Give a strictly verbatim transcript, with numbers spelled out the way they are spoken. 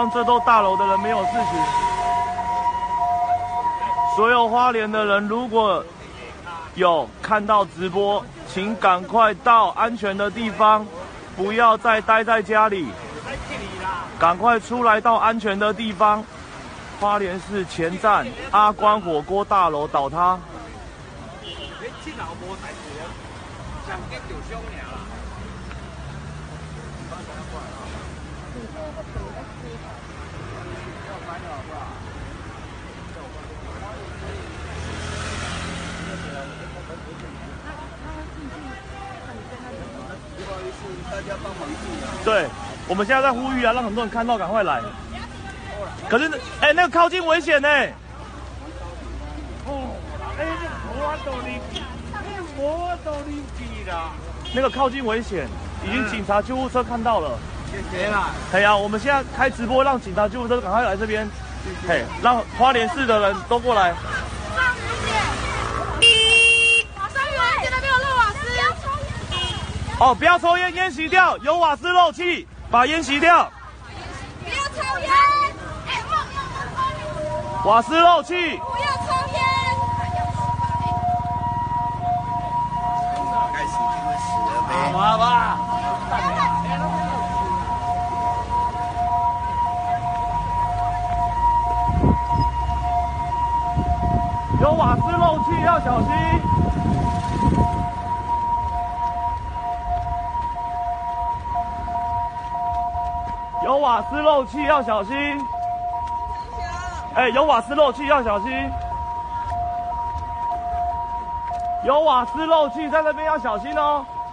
望这栋大楼的人没有事情。所有花莲的人，如果有看到直播，请赶快到安全的地方，不要再待在家里，赶快出来到安全的地方。花莲市前站阿关火锅大楼倒塌。对，我们现在在呼吁啊，让很多人看到赶快来。可是，哎、欸，那个靠近危险呢、欸。哦，哎，我都离，我都离地了。那个靠近危险，已经警察救护车看到了。谢谢啦。哎呀，我们现在开直播，让警察救护车赶快来这边。嘿，让花莲市的人都过来。哦，不要抽烟，烟熄掉，有瓦斯漏气，把烟熄掉。 不要抽烟，哎， 瓦斯漏气。 不要抽烟。 该死就会死了呗。 好吧吧。有瓦斯漏气，要小心。有瓦斯漏气，要小心。哎、欸，有瓦斯漏气，要小心。有瓦斯漏气，在那边要小心哦。